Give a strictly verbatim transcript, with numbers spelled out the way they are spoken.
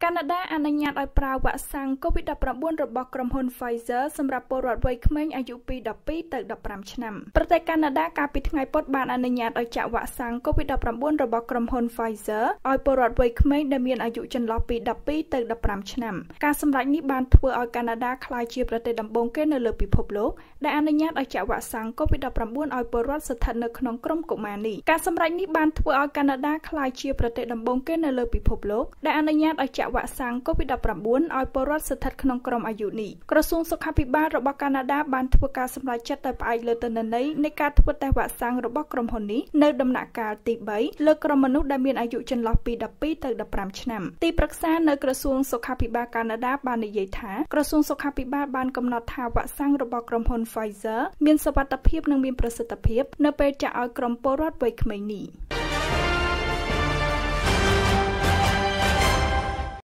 កាណាដាអនុញ្ញាតឲ្យប្រើវ៉ាក់សាំង កូវីដ ដប់ប្រាំបួន របស់ក្រុមហ៊ុន Pfizer សម្រាប់ពលរដ្ឋវ័យក្មេងអាយុពីដប់ពីរទៅដប់ប្រាំឆ្នាំប្រទេសកាណាដាកាលពីថ្ងៃពុធបានអនុញ្ញាតឲ្យចាក់វ៉ាក់សាំង កូវីដ ដប់ប្រាំបួន របស់ក្រុមហ៊ុន Pfizer ឲ្យពលរដ្ឋវ័យក្មេងដែលមានអាយុចន្លោះពីដប់ពីរទៅដប់ប្រាំឆ្នាំការសម្រេចនេះបានធ្វើឲ្យកាណាដាក្លាយជាប្រទេសដំបូងគេនៅលើពិភពលោកដែលអនុញ្ញាតឲ្យចាក់វ៉ាក់សាំង កូវីដ ដប់ប្រាំបួន ឲ្យពលរដ្ឋស្ថិតនៅក្នុងក្រុមកុមារនេះការសម្រេចនេះបានធ្វើឲ្យកាណាដាក្លាយជាប្រទេសដំបូងគេនៅលើពិភពលោកដែលអនុញ្ញាតឲ្យចាក់វ៉ាក់សាំង កូវីដ ដប់ប្រាំបួន ឲ្យពលរដ្ឋស្ថិតក្នុងក្រុមអាយុនេះក្រសួងសុខាភិបាលរបស់កាណាដាបានធ្វើការសម្រេចចិត្តដោយផ្អែកលើទិន្នន័យនៃការធ្វើតេស្តវ៉ាក់សាំងរបស់ក្រុមហ៊ុននេះនៅដំណាក់កាលទីបីលើក្រុមមនុស្សដែលមានអាយុចន្លោះពីដប់ពីរទៅដប់ប្រាំឆ្នាំទីប្រឹក្សានៅក្រសួងសុខាភិបាលកាណាដាបាននិយាយថាក្រសួងសុខាភិបាលបានកំណត់ថាវ៉ាក់សាំងរបស់ក្រុមហ៊ុន Pfizer មានសុវត្ថិភាពនិងមានប្រសិទ្ធភាពនៅពេលចាក់ឲ្យក្រុមពលរដ្ឋវ័យក្មេងនេះ